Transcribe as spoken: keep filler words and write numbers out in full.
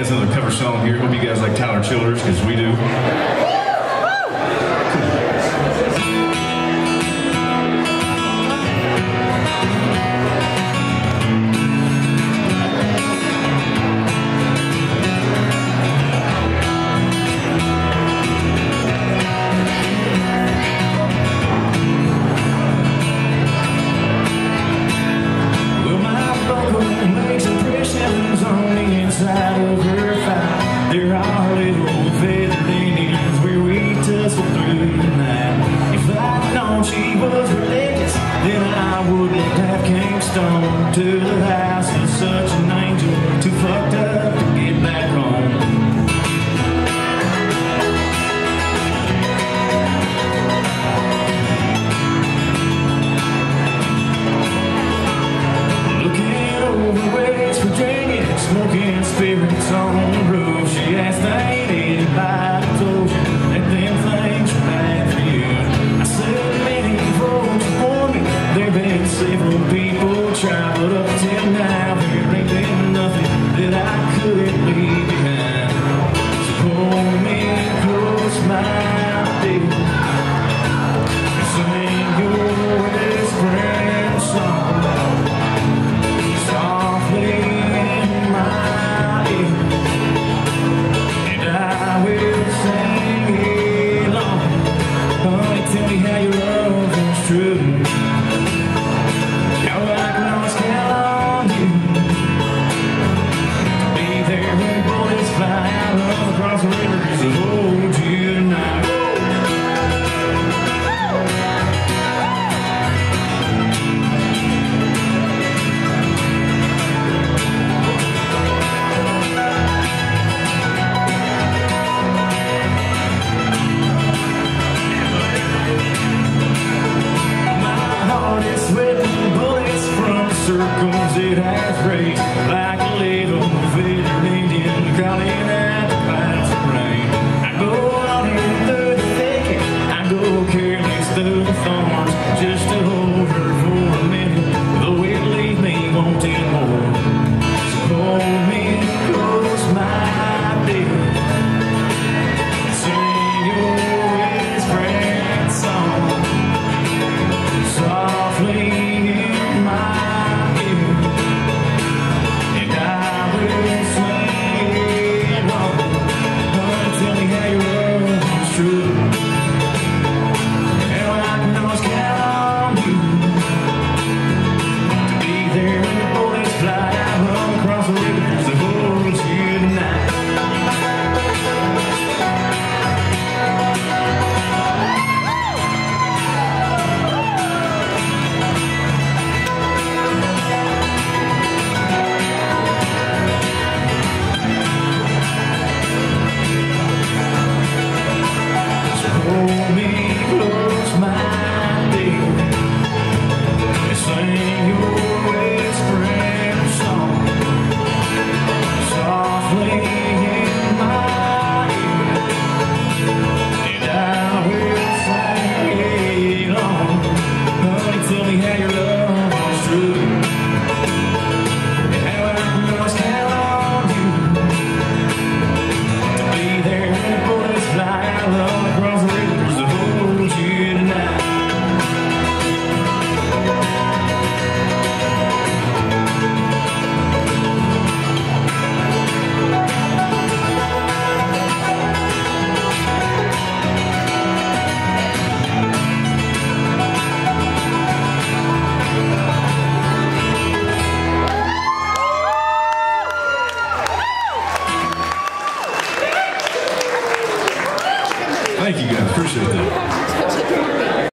dance another cover song here. Hope you guys like Tyler Childers, because we do. Inside of her thigh, there are little feathered Indians where we tussle through the night. If I'd known she was religious, then I wouldn't have came stone to the house of such an angel, too fucked up to get back home. Smoking spirits on the roof. She asked, ain't anybody told you that them things are bad for you? I said, many folks warned me. There been several people tried, but up till now there ain't been nothing that I couldn't leave behind. So pull me close, my dear, and sing your whispering song softly. Tell me how your love is true. How I can always count on you to be there when bullets fly out across the rivers to hold you tonight. Circles it has raised like a little feathered Indian crawling at the clouds of rain. I go on in through the thicket, I go careless through the thorns, just to hold her for a minute, though it leaves me wanting more. So hold me close, my dear, sing your whispering song softly in my Thank you guys, appreciate that.